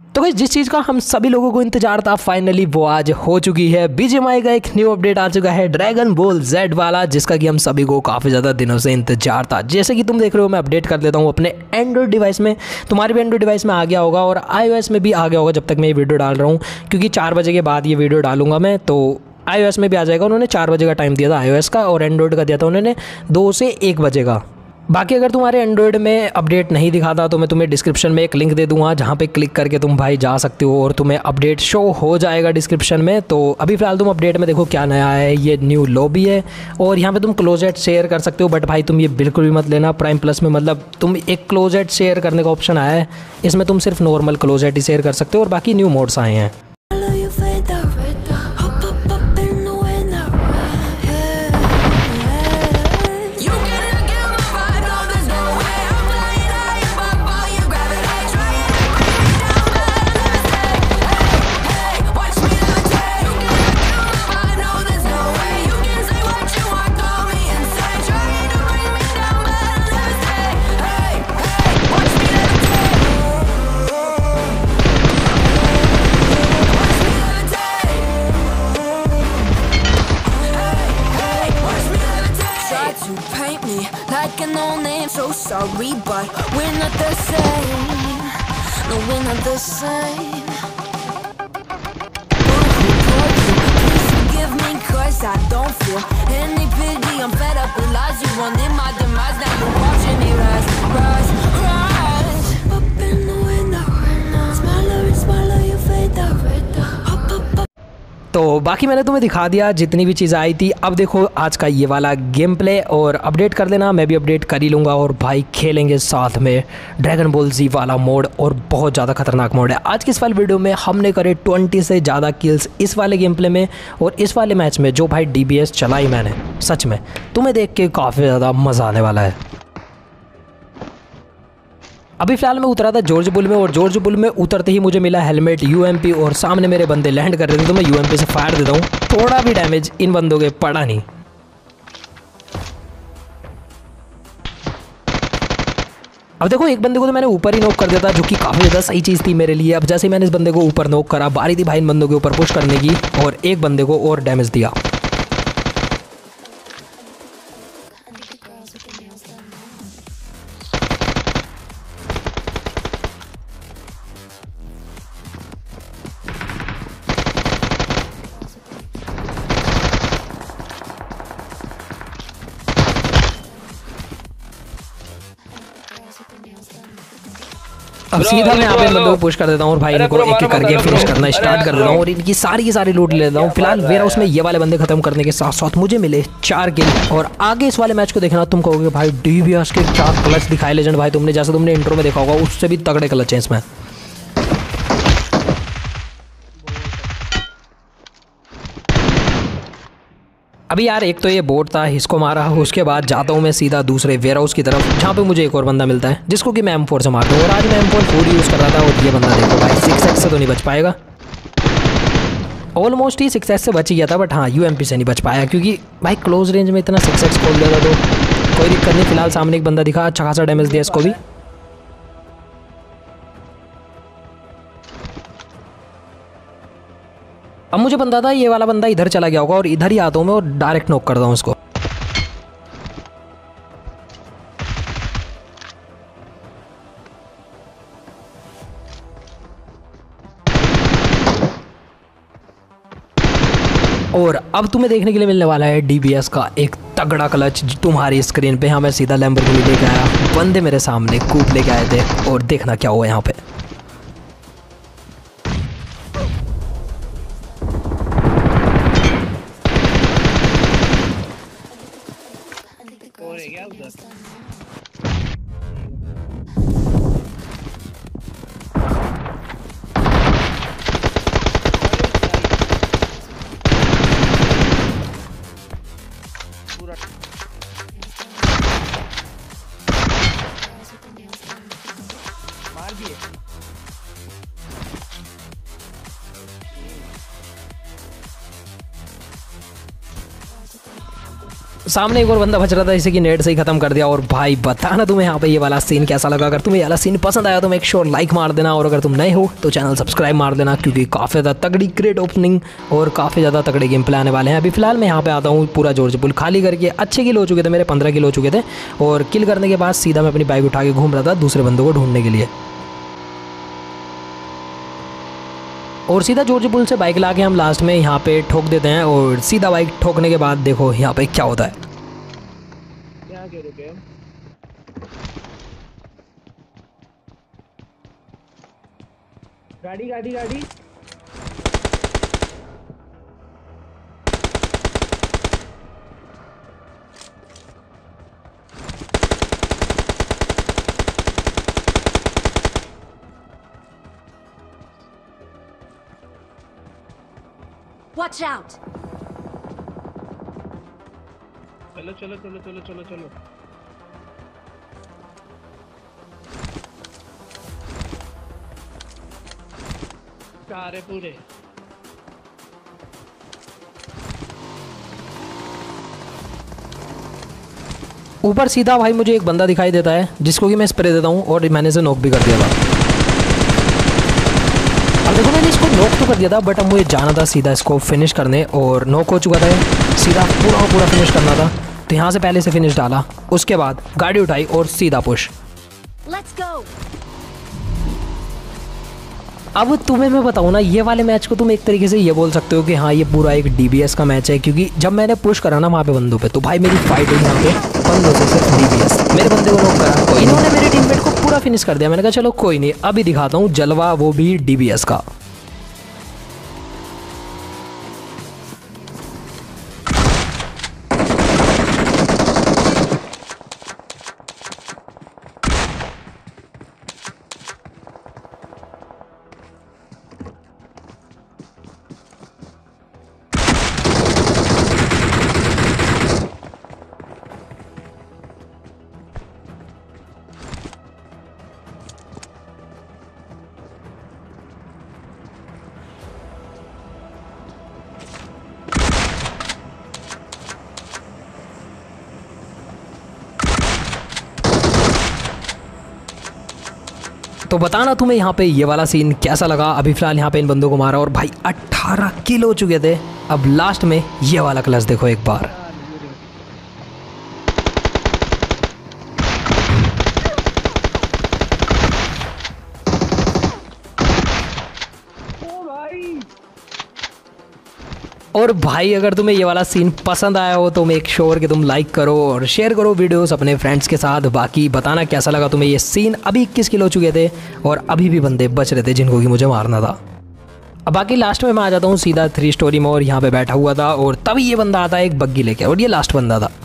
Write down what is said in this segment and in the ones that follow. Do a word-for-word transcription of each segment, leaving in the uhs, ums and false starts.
तो गाइस जिस चीज़ का हम सभी लोगों को इंतजार था फाइनली वो आज हो चुकी है। बीजीएमआई का एक न्यू अपडेट आ चुका है ड्रैगन बॉल जेड वाला, जिसका कि हम सभी को काफ़ी ज़्यादा दिनों से इंतजार था। जैसे कि तुम देख रहे हो मैं अपडेट कर देता हूँ अपने एंड्रॉइड डिवाइस में, तुम्हारे भी एंड्रॉइड डिवाइस में आ गया होगा और आईओएस में भी आ गया होगा जब तक मैं ये वीडियो डाल रहा हूँ, क्योंकि चार बजे के बाद ये वीडियो डालूंगा मैं, तो आईओएस में भी आ जाएगा। उन्होंने चार बजे का टाइम दिया था आईओएस का और एंड्रॉइड का दिया था उन्होंने दो से एक बजे का। बाकी अगर तुम्हारे एंड्रॉइड में अपडेट नहीं दिखाता तो मैं तुम्हें डिस्क्रिप्शन में एक लिंक दे दूंगा जहां पे क्लिक करके तुम भाई जा सकते हो और तुम्हें अपडेट शो हो जाएगा डिस्क्रिप्शन में। तो अभी फिलहाल तुम अपडेट में देखो क्या नया है, ये न्यू लॉबी है और यहाँ पे तुम क्लोजेट शेयर कर सकते हो। बट भाई तुम ये बिल्कुल भी मत लेना प्राइम प्लस में, मतलब तुम एक क्लोजेट शेयर करने का ऑप्शन आया है, इसमें तुम सिर्फ नॉर्मल क्लोजेट ही शेयर कर सकते हो और बाकी न्यू मोड्स आए हैं। Like a no name, so sorry, but we're not the same. No, we're not the same. Please forgive me, cause I don't feel any pity. I'm fed up with lies, you wanted my demise. Now you're watching me rise, rise, rise. Up in the window, smaller and smaller, you fade out. तो बाकी मैंने तुम्हें दिखा दिया जितनी भी चीज़ें आई थी। अब देखो आज का ये वाला गेम प्ले और अपडेट कर देना, मैं भी अपडेट कर ही लूँगा और भाई खेलेंगे साथ में ड्रैगन बॉल जी वाला मोड और बहुत ज़्यादा खतरनाक मोड है। आज की इस वाले वीडियो में हमने करे ट्वेंटी से ज़्यादा किल्स इस वाले गेम प्ले में और इस वाले मैच में जो भाई डी बी एस चलाई मैंने, सच में तुम्हें देख के काफ़ी ज़्यादा मज़ा आने वाला है। अभी फिलहाल मैं उतरा था जॉर्ज बुल में और जॉर्ज बुल में उतरते ही मुझे मिला हेलमेट यूएमपी और सामने मेरे बंदे लैंड कर रहे थे, तो मैं यूएमपी से फायर देता हूँ। थोड़ा भी डैमेज इन बंदों के पड़ा नहीं। अब देखो एक बंदे को तो मैंने ऊपर ही नॉक कर दिया था, जो कि काफ़ी ज़्यादा सही चीज़ थी मेरे लिए। अब जैसे मैंने इस बंदे को ऊपर नॉक करा, बारी थी भाई इन बंदों के ऊपर पुश करने की और एक बंदे को और डैमेज दिया। अब सीधा मैं यहाँ पे बंदों को पुश कर देता हूँ और भाई इनको एक एक करके फिनिश करना स्टार्ट कर देता हूँ और इनकी सारी की सारी लूट ले लेता हूँ। फिलहाल वेयर हाउस में ये वाले बंदे खत्म करने के साथ साथ मुझे मिले चार किल। और आगे इस वाले मैच को देखना तुम कहोगे भाई डी बी एस के चार क्लच दिखाए लेजेंड भाई तुमने, जैसे तुमने इंट्रो में देखा होगा उससे भी तगड़े क्लच हैं इसमें। अभी यार एक तो ये बोट था, इसको मारा, उसके बाद जाता हूँ मैं सीधा दूसरे वेयर हाउस की तरफ जहाँ पे मुझे एक और बंदा मिलता है जिसको कि मैं एम फोर से मारता हूँ। और आज मैं एम फोर फोर यूज़ कर रहा था और ये बंदा देखो भाई सिक्स एक्स से तो नहीं बच पाएगा, ऑलमोस्ट ही सिक्स एक्स से बच ही गया था, बट हाँ यूएमपी से नहीं बच पाया क्योंकि भाई क्लोज रेंज में इतना सिक्स एक्स खोल दिया था। तो कोई दिक्कत नहीं, फिलहाल सामने एक बंदा दिखा, अच्छा खासा डैमेज दिया इसको भी। अब मुझे बंदा था ये वाला बंदा इधर चला गया होगा और इधर ही आता हूँ मैं और डायरेक्ट नॉक करता हूँ इसको। और अब तुम्हें देखने के लिए मिलने वाला है डी बी एस का एक तगड़ा क्लच तुम्हारी स्क्रीन पे। हाँ मैं सीधा लैम्बोर्गिनी लेके आया, बंदे मेरे सामने कूप लेके आए थे और देखना क्या हुआ यहाँ पे। मार दिए। सामने एक और बंदा बच रहा था जिसे कि नेट से ही खत्म कर दिया। और भाई बताना तुम्हें यहाँ पे ये वाला सीन कैसा लगा। अगर तुम्हें ये वाला सीन पसंद आया तो मेक श्योर लाइक मार देना, और अगर तुम नए हो तो चैनल सब्सक्राइब मार देना, क्योंकि काफ़ी ज़्यादा तगड़ी क्रेट ओपनिंग और काफ़ी ज़्यादा तगड़े गेम प्ले आने वाले हैं। अभी फिलहाल मैं यहाँ पे आता हूँ पूरा जॉर्ज पुल खाली करके। अच्छे किल हो चुके थे मेरे, पंद्रह किल हो चुके थे। और किल करने के बाद सीधा मैं अपनी बाइक उठा के घूम रहा था दूसरे बंदों को ढूंढने के लिए। और सीधा जॉर्ज पुल से बाइक ला के हम लास्ट में यहाँ पे ठोक देते हैं। और सीधा बाइक ठोकने के बाद देखो यहाँ पे क्या होता है। गाड़ी गाड़ी गाड़ी Watch out! चलो चलो चलो चलो चलो चलो कार है पूरे। ऊपर सीधा भाई मुझे एक बंदा दिखाई देता है जिसको कि मैं स्प्रे देता हूँ और मैंने इसे नॉक भी कर दिया था। अब देखो मैंने इसको नॉक तो कर दिया था, बट अब मुझे जाना था सीधा इसको फिनिश करने। और नॉक हो चुका था, सीधा पूरा पूरा फिनिश करना था, तो यहाँ से पहले से फिनिश डाला। उसके बाद गाड़ी उठाई और सीधा पुश। Let's go! अब तुम्हें मैं बताऊँ ना, ये वाले मैच को तुम एक तरीके से ये बोल सकते हो कि हाँ ये पूरा एक डीबीएस का मैच है, क्योंकि जब मैंने पुश करा ना वहाँ पे बंदों पे, तो भाई मेरी फाइट हुई यहाँ पे बंदों से सिर्फ डीबीएस। मेरे बंदे को नॉक करा तो इन्होंने मेरे टीममेट को पूरा फिनिश कर दिया। मैंने कहा चलो कोई नहीं, अभी दिखाता हूँ जलवा, वो भी डीबीएस का। तो बताना तुम्हें यहाँ पे ये वाला सीन कैसा लगा। अभी फिलहाल यहाँ पे इन बंदों को मारा और भाई अट्ठारह किल हो चुके थे। अब लास्ट में ये वाला क्लच देखो एक बार। और भाई अगर तुम्हें ये वाला सीन पसंद आया हो तो मेक श्योर कि तुम लाइक करो और शेयर करो वीडियोस अपने फ्रेंड्स के साथ। बाकी बताना कैसा लगा तुम्हें ये सीन। अभी इक्कीस किलो चुके थे और अभी भी बंदे बच रहे थे जिनको कि मुझे मारना था। अब बाकी लास्ट में मैं आ जाता हूँ सीधा थ्री स्टोरी में, और यहाँ पे बैठा हुआ था और तभी ये बंदा आता है एक बग्गी लेके, और ये लास्ट बंदा था।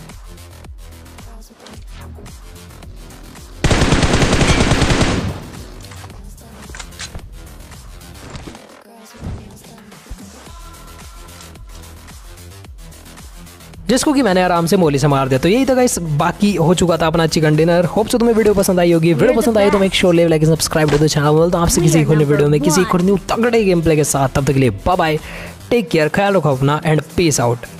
जिसको कि मैंने आराम से मोली से मार दिया। तो यही था गाइस, बाकी हो चुका था अपना चिकन डिनर। होप सो तुम्हें वीडियो पसंद आई होगी। वीडियो पसंद आई तो make sure like and subscribe to the channel. तो आपसे किसी और वीडियो में किसी और न्यू तगड़े गेम प्ले के साथ, तब तक के लिए बाय बाय, टेक केयर, ख्याल रखो अपना एंड पीस आउट।